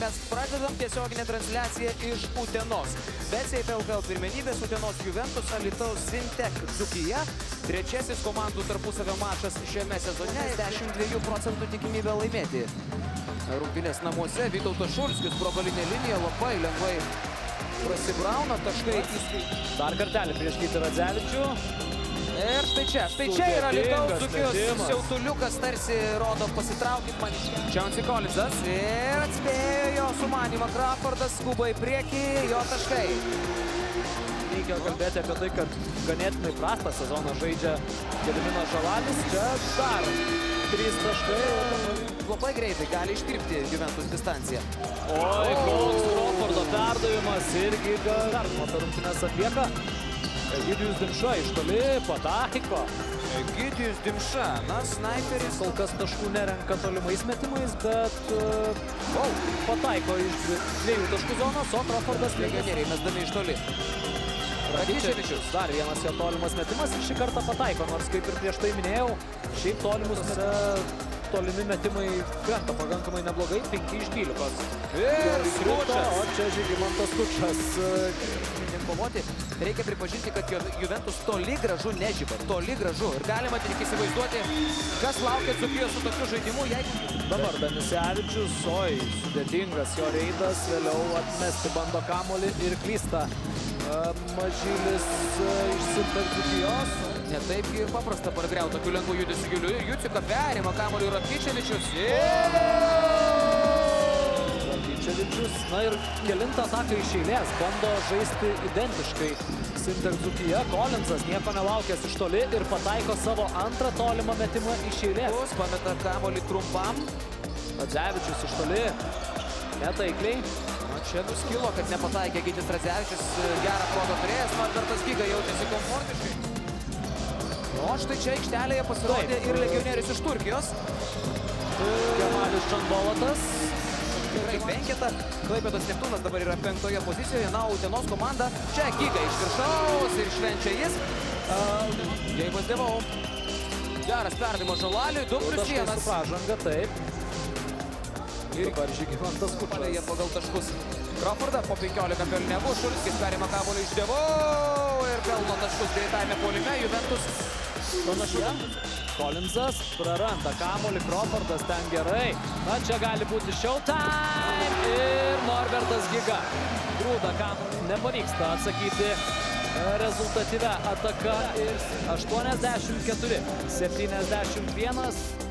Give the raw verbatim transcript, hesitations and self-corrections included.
mes pradedam tiesioginę transliaciją iš Utenos. Bet L K L pirmenybės Utenos Juventus, Alytaus Sintek Dzūkija. Trečiasis komandų tarpusavio mačas šiame sezone. dešimt dviejų procentų tikimybė laimėti. Rungtynės namuose Vytautas Šulskis pro galinę liniją labai lengvai prasibrauna. Taškai įskaitų. Dar kartelį prieš Gytį Radzevičių. Ir štai čia, štai čia yra Alytaus Dzūkijos siautuliukas, tarsi rodo pasitraukit man iš čia. Čionsi Kolinzas ir atspėjo jo sumanimą. Crawfordas skuba į priekį, jo taškai. Reikia kalbėti apie tai, kad ganėtinai prastą sezoną žaidžia Gediminas Žalalis. Čia dar trys taškai. Labai greitai gali ištirpti Juventus distanciją. Oi, koks Crawfordo perdavimas irgi gardimo per rungtynes atlieka. Egidijus Dimša iš toli pataiko. Egidijus Dimša, na, snaiperis. Kol kas taškų nerenka tolimais metimais, bet uh, oh, pataiko iš dviejų taškų zonos, o Crawfordas legionieriai mesdami iš toli. Rakičevičius, dar vienas jo tolimas metimas ir šį kartą pataiko, nors kaip ir prieš tai minėjau, šiaip tolimus tolimi metimai krenta pakankamai neblogai, penki iš dvylikos. Ir Skučas. O čia Žygimantas Skučas. Kovoti. Reikia pripažinti, kad Juventus toli gražu nežiba, toli gražu. Ir galima tik įsivaizduoti, kas laukia Dzūkijos su tokiu žaidimu. Jeigu... Dabar Danisevičius, oi, sudėtingas jo reidas, vėliau atmesti bando kamuolį ir klysta. Mažylis iš Sintek Dzūkijos. Ne taipgi ir paprasta pargriauti tokiu lengvu judesiu. Juciuka perima kamuolį Rakičevičius. Na ir kelintą ataką iš eilės bando žaisti identiškai Sintek Dzūkija. Kolinzas nieko nelaukęs iš toli ir pataiko savo antrą tolimą metimą iš eilės. Pameta kamuolį trumpam. Radzevičius iš toli. Netaikliai. Na, čia nuskilo, kad nepataikė Gytis Radzevičius. Gerą progą turėjęs. Norbertas Giga jautėsi komfortiškai. O štai čia aikštelėje pasirodė ir legionierius iš Turkijos. Kemalis Čandolatas. Tikrai penketą. Klaipėdos Neptūnas dabar yra penktoje pozicijoje. Na, Utenos komanda. Čia Giga iš viršaus ir švenčia jis. Geibas Devau. Geras perdavimas Žalaliui. du plius vienas. Pažanga, taip. Ir dabar Žygimantas Skučas. Jie pagal taškus Crawfordą po penkiolika pelnevų. Šulskis perima kamuolį iš Devau ir pelno taškus greitame puolime. Juventus panašu. Kolinzas praranda kamuolį, Crawfordas ten gerai. Na, čia gali būti showtime ir Norbertas Giga grūda kamuolį. Nepavyksta atsakyti rezultatyvia ataka ir aštuoniasdešimt keturi septyniasdešimt vienas.